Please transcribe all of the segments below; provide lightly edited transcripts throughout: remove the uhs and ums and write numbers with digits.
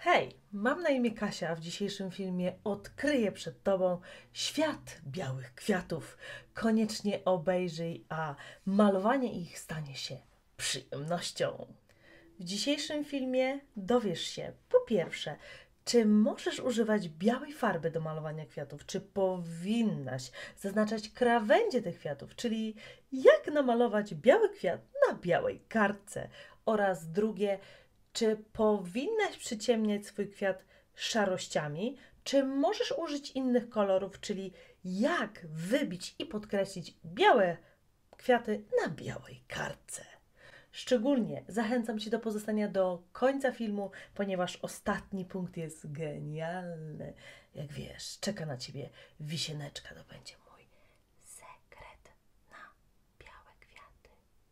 Hej, mam na imię Kasia, a w dzisiejszym filmie odkryję przed Tobą świat białych kwiatów. Koniecznie obejrzyj, a malowanie ich stanie się przyjemnością. W dzisiejszym filmie dowiesz się, po pierwsze, czy możesz używać białej farby do malowania kwiatów, czy powinnaś zaznaczać krawędzie tych kwiatów, czyli jak namalować biały kwiat na białej kartce. Oraz drugie, czy powinnaś przyciemniać swój kwiat szarościami, czy możesz użyć innych kolorów, czyli jak wybić i podkreślić białe kwiaty na białej kartce. Szczególnie zachęcam Cię do pozostania do końca filmu, ponieważ ostatni punkt jest genialny. Jak wiesz, czeka na Ciebie wisieneczka, to będzie mój sekret na białe kwiaty.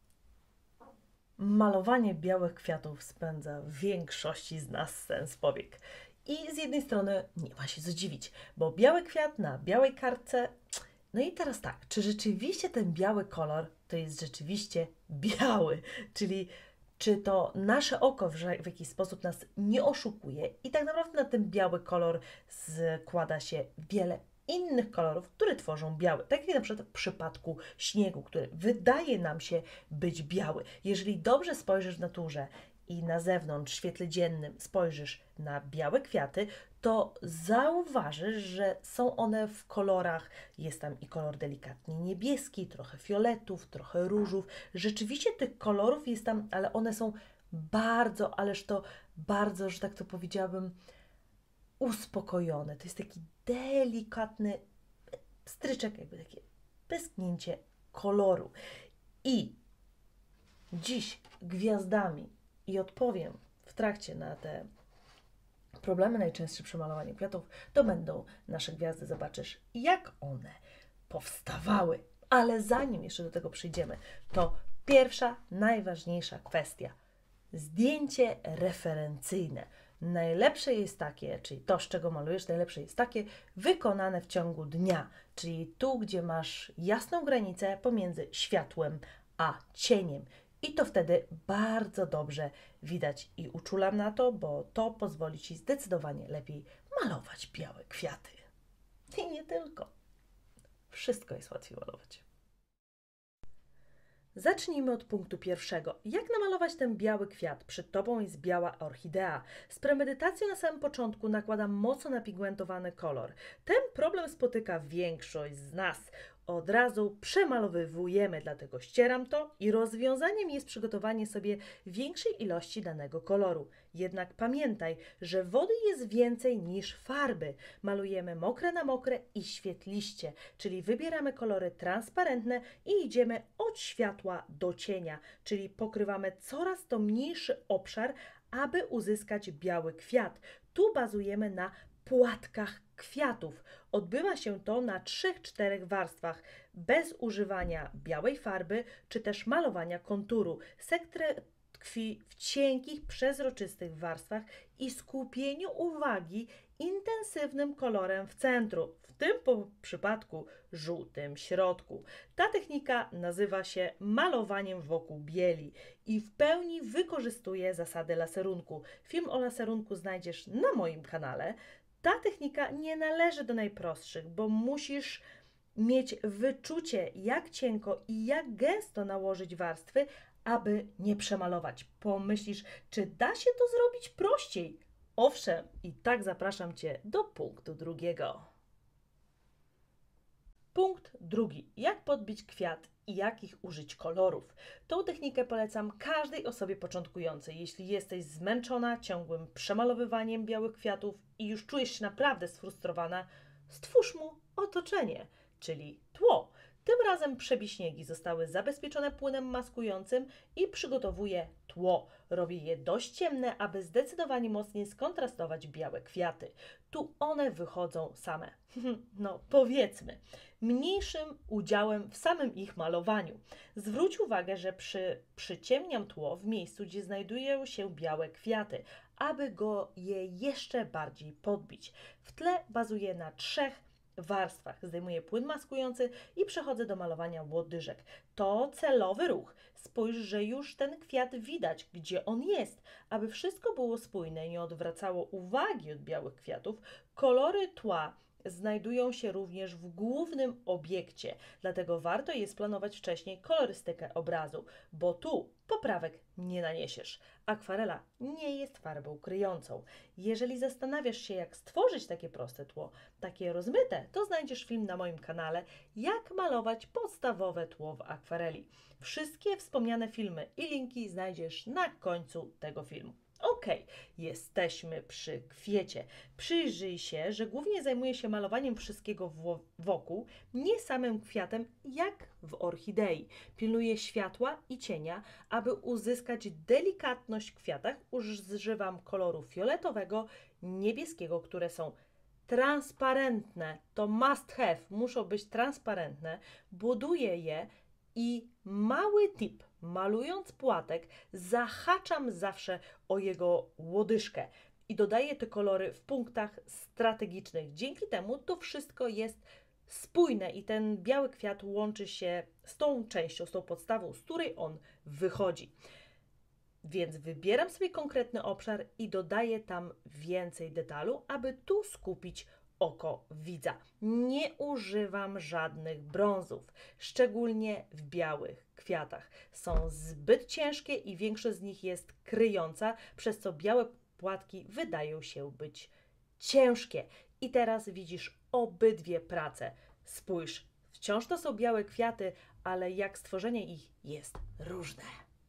Malowanie białych kwiatów spędza w większości z nas sens powiek. I z jednej strony nie ma się co dziwić, bo biały kwiat na białej kartce. No i teraz tak, czy rzeczywiście ten biały kolor to jest rzeczywiście biały? Czyli czy to nasze oko w jakiś sposób nas nie oszukuje i tak naprawdę na ten biały kolor składa się wiele innych kolorów, które tworzą biały. Tak jak na przykład w przypadku śniegu, który wydaje nam się być biały. Jeżeli dobrze spojrzysz w naturze i na zewnątrz, w świetle dziennym spojrzysz na białe kwiaty, to zauważysz, że są one w kolorach, jest tam i kolor delikatnie niebieski, trochę fioletów, trochę różów. Rzeczywiście tych kolorów jest tam, ale one są bardzo, ależ to bardzo, że tak to powiedziałabym, uspokojone. To jest taki delikatny stryczek, jakby takie pesknięcie koloru. I dziś gwiazdami i odpowiem w trakcie na te problemy najczęstsze przy malowaniu kwiatów, to będą nasze gwiazdy. Zobaczysz, jak one powstawały. Ale zanim jeszcze do tego przyjdziemy, to pierwsza, najważniejsza kwestia. Zdjęcie referencyjne. Najlepsze jest takie, czyli to, z czego malujesz, najlepsze jest takie wykonane w ciągu dnia, czyli tu, gdzie masz jasną granicę pomiędzy światłem a cieniem. I to wtedy bardzo dobrze widać i uczulam na to, bo to pozwoli Ci zdecydowanie lepiej malować białe kwiaty. I nie tylko. Wszystko jest łatwiej malować. Zacznijmy od punktu pierwszego. Jak namalować ten biały kwiat? Przed Tobą jest biała orchidea. Z premedytacją na samym początku nakładam mocno napigmentowany kolor. Ten problem spotyka większość z nas. Od razu przemalowywujemy, dlatego ścieram to i rozwiązaniem jest przygotowanie sobie większej ilości danego koloru. Jednak pamiętaj, że wody jest więcej niż farby. Malujemy mokre na mokre i świetliście, czyli wybieramy kolory transparentne i idziemy od światła do cienia, czyli pokrywamy coraz to mniejszy obszar, aby uzyskać biały kwiat. Tu bazujemy na płatkach kwiatów. Odbywa się to na 3-4 warstwach, bez używania białej farby, czy też malowania konturu. Sekret tkwi w cienkich, przezroczystych warstwach i skupieniu uwagi intensywnym kolorem w centrum, w tym przypadku żółtym środku. Ta technika nazywa się malowaniem wokół bieli i w pełni wykorzystuje zasady laserunku. Film o laserunku znajdziesz na moim kanale. Ta technika nie należy do najprostszych, bo musisz mieć wyczucie, jak cienko i jak gęsto nałożyć warstwy, aby nie przemalować. Pomyślisz, czy da się to zrobić prościej? Owszem, i tak zapraszam Cię do punktu drugiego. Punkt drugi. Jak podbić kwiat i jakich użyć kolorów? Tą technikę polecam każdej osobie początkującej. Jeśli jesteś zmęczona ciągłym przemalowywaniem białych kwiatów i już czujesz się naprawdę sfrustrowana, stwórz mu otoczenie, czyli tło. Tym razem przebiśniegi zostały zabezpieczone płynem maskującym i przygotowuję tło. Robię je dość ciemne, aby zdecydowanie mocniej skontrastować białe kwiaty. Tu one wychodzą same. No powiedzmy, mniejszym udziałem w samym ich malowaniu. Zwróć uwagę, że przyciemniam tło w miejscu, gdzie znajdują się białe kwiaty, aby je jeszcze bardziej podbić. W tle bazuję na 3 warstwach. Zdejmuję płyn maskujący i przechodzę do malowania łodyżek. To celowy ruch. Spójrz, że już ten kwiat widać, gdzie on jest. Aby wszystko było spójne i nie odwracało uwagi od białych kwiatów, kolory tła znajdują się również w głównym obiekcie, dlatego warto je splanować wcześniej kolorystykę obrazu, bo tu poprawek nie naniesiesz. Akwarela nie jest farbą kryjącą. Jeżeli zastanawiasz się, jak stworzyć takie proste tło, takie rozmyte, to znajdziesz film na moim kanale, jak malować podstawowe tło w akwareli. Wszystkie wspomniane filmy i linki znajdziesz na końcu tego filmu. Ok, jesteśmy przy kwiecie. Przyjrzyj się, że głównie zajmuję się malowaniem wszystkiego wokół, nie samym kwiatem, jak w orchidei. Pilnuję światła i cienia, aby uzyskać delikatność w kwiatach. Używam koloru fioletowego, niebieskiego, które są transparentne. To must have, muszą być transparentne. Buduję je i mały tip, malując płatek, zahaczam zawsze o jego łodyżkę i dodaję te kolory w punktach strategicznych. Dzięki temu to wszystko jest spójne i ten biały kwiat łączy się z tą częścią, z tą podstawą, z której on wychodzi. Więc wybieram sobie konkretny obszar i dodaję tam więcej detalu, aby tu skupić oko widza. Nie używam żadnych brązów, szczególnie w białych kwiatach. Są zbyt ciężkie i większość z nich jest kryjąca, przez co białe płatki wydają się być ciężkie. I teraz widzisz obydwie prace. Spójrz, wciąż to są białe kwiaty, ale jak stworzenie ich jest różne.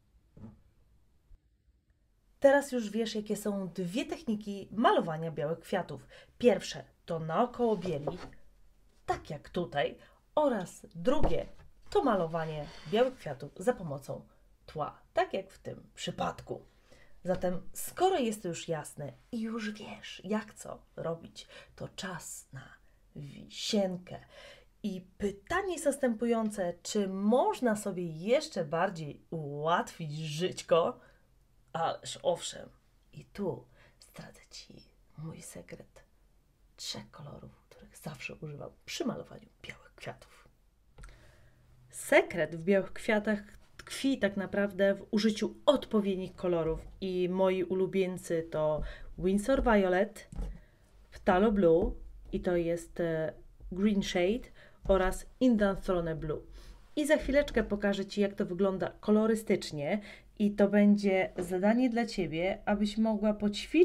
Teraz już wiesz, jakie są dwie techniki malowania białych kwiatów. Pierwsze to naokoło bieli, tak jak tutaj, oraz drugie to malowanie białych kwiatów za pomocą tła, tak jak w tym przypadku. Zatem, skoro jest to już jasne i już wiesz, jak co robić, to czas na wisienkę. I pytanie następujące, czy można sobie jeszcze bardziej ułatwić żyćko? Ależ owszem, i tu zdradzę Ci mój sekret 3 kolorów, których zawsze używam przy malowaniu białych kwiatów. Sekret w białych kwiatach tkwi tak naprawdę w użyciu odpowiednich kolorów i moi ulubieńcy to Winsor Violet, Phthalo Blue i to jest Green Shade oraz Indanthrone Blue. I za chwileczkę pokażę Ci, jak to wygląda kolorystycznie i to będzie zadanie dla Ciebie, abyś mogła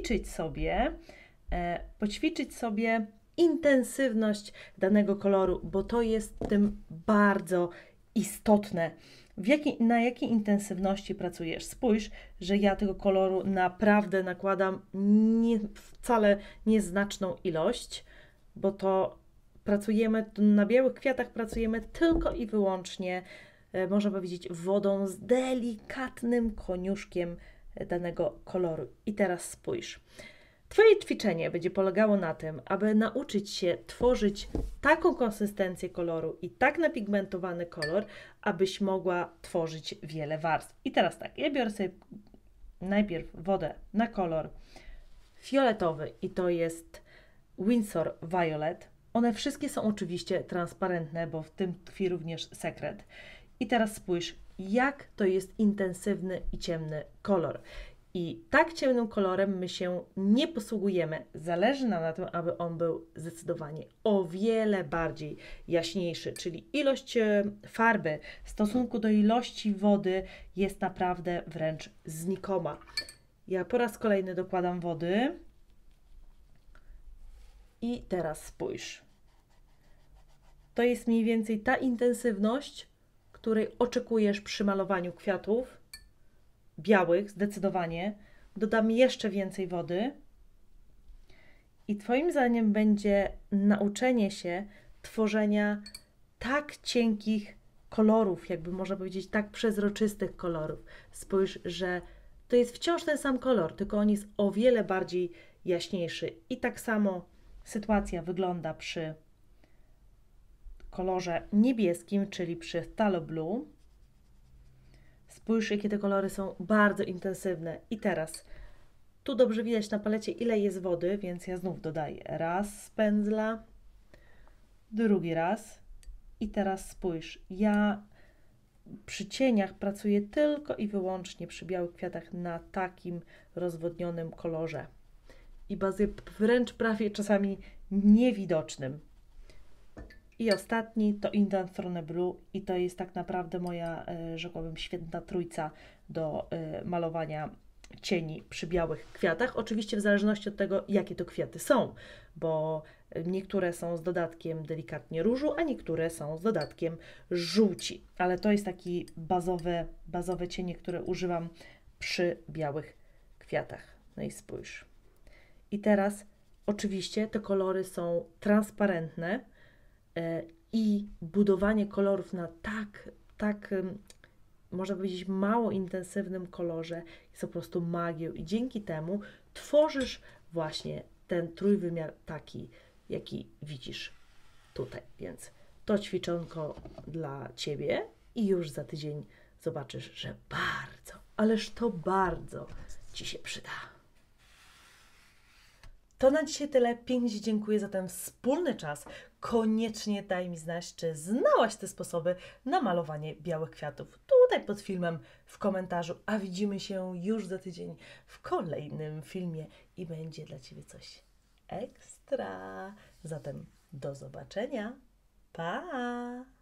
poćwiczyć sobie intensywność danego koloru, bo to jest tym bardzo istotne. Na jakiej intensywności pracujesz? Spójrz, że ja tego koloru naprawdę nakładam wcale nieznaczną ilość, bo to na białych kwiatach pracujemy tylko i wyłącznie, można powiedzieć, wodą z delikatnym koniuszkiem danego koloru. I teraz spójrz. Twoje ćwiczenie będzie polegało na tym, aby nauczyć się tworzyć taką konsystencję koloru i tak napigmentowany kolor, abyś mogła tworzyć wiele warstw. I teraz tak, ja biorę sobie najpierw wodę na kolor fioletowy i to jest Winsor Violet. One wszystkie są oczywiście transparentne, bo w tym tkwi również sekret. I teraz spójrz, jak to jest intensywny i ciemny kolor. I tak ciemnym kolorem my się nie posługujemy. Zależy nam na tym, aby on był zdecydowanie o wiele bardziej jaśniejszy, czyli ilość farby w stosunku do ilości wody jest naprawdę wręcz znikoma. Ja po raz kolejny dokładam wody i teraz spójrz. To jest mniej więcej ta intensywność, której oczekujesz przy malowaniu kwiatów białych, zdecydowanie. Dodam jeszcze więcej wody i Twoim zadaniem będzie nauczenie się tworzenia tak cienkich kolorów, jakby można powiedzieć tak przezroczystych kolorów. Spójrz, że to jest wciąż ten sam kolor, tylko on jest o wiele bardziej jaśniejszy. I tak samo sytuacja wygląda przy kolorze niebieskim, czyli przy Phthalo Blue. Spójrz, jakie te kolory są bardzo intensywne. I teraz, tu dobrze widać na palecie, ile jest wody, więc ja znów dodaję raz z pędzla, drugi raz i teraz spójrz, ja przy cieniach pracuję tylko i wyłącznie przy białych kwiatach na takim rozwodnionym kolorze i bazuję wręcz prawie czasami niewidocznym. I ostatni to Indanthrone Blue i to jest tak naprawdę moja, rzekłabym, świetna trójca do malowania cieni przy białych kwiatach. Oczywiście w zależności od tego, jakie to kwiaty są, bo niektóre są z dodatkiem delikatnie różu, a niektóre są z dodatkiem żółci. Ale to jest taki bazowe cienie, które używam przy białych kwiatach. No i spójrz. I teraz oczywiście te kolory są transparentne, i budowanie kolorów na tak, można powiedzieć, mało intensywnym kolorze jest po prostu magią i dzięki temu tworzysz właśnie ten trójwymiar taki, jaki widzisz tutaj. Więc to ćwiczonko dla Ciebie i już za tydzień zobaczysz, że bardzo, ależ to bardzo Ci się przyda. To na dzisiaj tyle. Pięknie Ci dziękuję za ten wspólny czas. Koniecznie daj mi znać, czy znałaś te sposoby na malowanie białych kwiatów. Tutaj pod filmem w komentarzu. A widzimy się już za tydzień w kolejnym filmie i będzie dla Ciebie coś ekstra. Zatem do zobaczenia. Pa!